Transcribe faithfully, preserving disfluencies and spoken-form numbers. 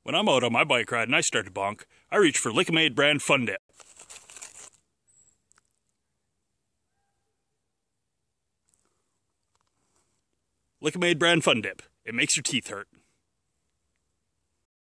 When I'm out on my bike ride and I start to bonk, I reach for Lik-m-aid brand Fun Dip. Lik-m-aid brand Fun Dip. It makes your teeth hurt.